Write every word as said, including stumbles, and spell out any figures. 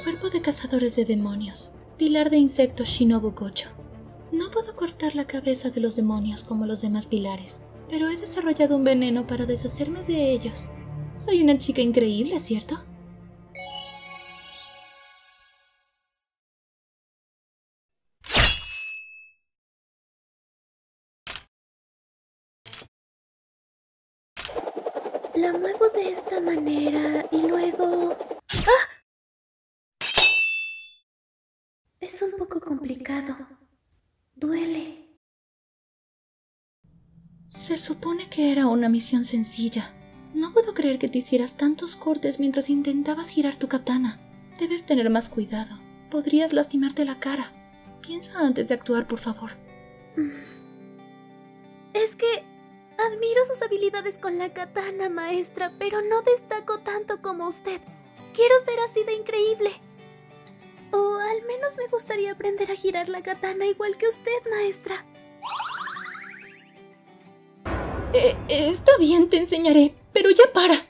Cuerpo de cazadores de demonios. Pilar de insectos Shinobu Gocho. No puedo cortar la cabeza de los demonios como los demás pilares, pero he desarrollado un veneno para deshacerme de ellos. Soy una chica increíble, ¿cierto? La muevo de esta manera y luego... ¡Ah! Es un poco complicado. Duele. Se supone que era una misión sencilla. No puedo creer que te hicieras tantos cortes mientras intentabas girar tu katana. Debes tener más cuidado. Podrías lastimarte la cara. Piensa antes de actuar, por favor. Es que admiro sus habilidades con la katana, maestra, pero no destaco tanto como usted. Quiero ser así de increíble. O al menos me gustaría aprender a girar la katana igual que usted, maestra. Eh, está bien, te enseñaré, pero ya para.